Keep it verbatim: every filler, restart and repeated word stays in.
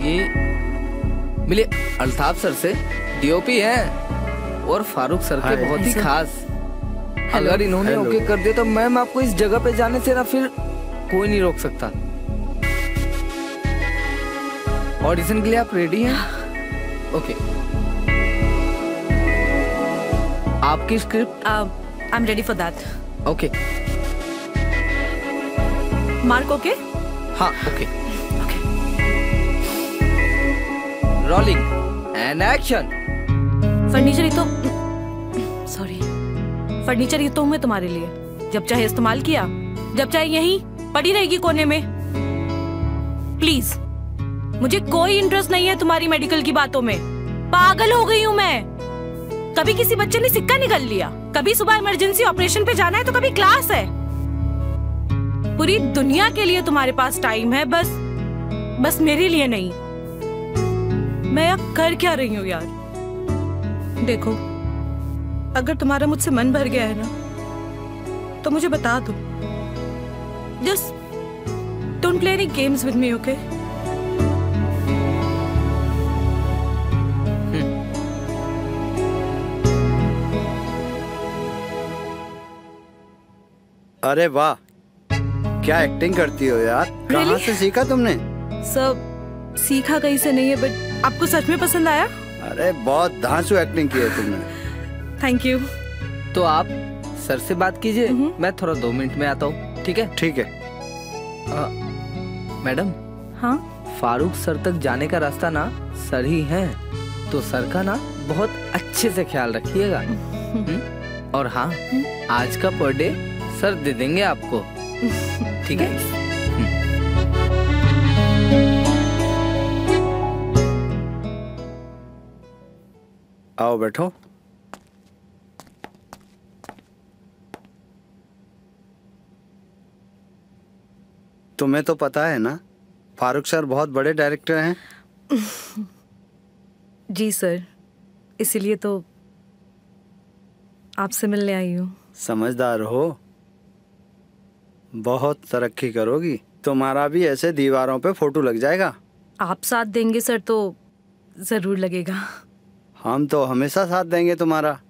ये मिले अल्ताफ सर से, डीओपी हैं और फारूक सर के बहुत ही खास। अगर इन्होंने ओके कर दिया तो मैम आपको इस जगह पे जाने से ना फिर कोई नहीं रोक सकता। ऑडिशन के लिए आप रेडी हैं? ओके। आपकी script? I am ready for that. Okay. Mark okay? हाँ okay. Okay. Rolling and action. Furniture ही तो सॉरी फर्नीचर ही तो हूँ मैं तुम्हारे लिए। जब चाहे इस्तेमाल किया, जब चाहे यहीं पड़ी रहेगी कोने में। प्लीज, मुझे कोई इंटरेस्ट नहीं है तुम्हारी मेडिकल की बातों में। पागल हो गई हूँ मैं। कभी किसी बच्चे ने सिक्का निकाल लिया, कभी सुबह इमरजेंसी ऑपरेशन पे जाना है तो कभी क्लास है। पूरी दुनिया के लिए तुम्हारे पास टाइम है, बस बस मेरे लिए नहीं। मैं अब कर क्या रही हूँ यार? देखो, अगर तुम्हारा मुझसे मन भर गया है ना तो मुझे बता दो। Just don't play any games with me, okay? अरे वाह, क्या एक्टिंग करती हो यार। कहाँ really? से सीखा तुमने? सब सीखा कहीं से नहीं है, बट आपको सच में पसंद आया? अरे बहुत धांसू एक्टिंग की है तुमने। Thank you. तो आप सर से बात कीजिए, मैं थोड़ा दो मिनट में आता हूँ। ठीक है? ठीक है। मैडम। हाँ? फारूक सर तक जाने का रास्ता ना सर ही है, तो सर का ना बहुत अच्छे से ख्याल रखिएगा। और हाँ, आज का पर डे सर दे देंगे आपको। ठीक है? आओ बैठो। तुम्हें तो पता है ना, फारूक सर बहुत बड़े डायरेक्टर हैं। जी सर, इसीलिए तो आपसे मिलने आई हूँ। समझदार हो, बहुत तरक्की करोगी। तुम्हारा भी ऐसे दीवारों पे फोटो लग जाएगा। आप साथ देंगे सर तो जरूर लगेगा। हम तो हमेशा साथ देंगे तुम्हारा।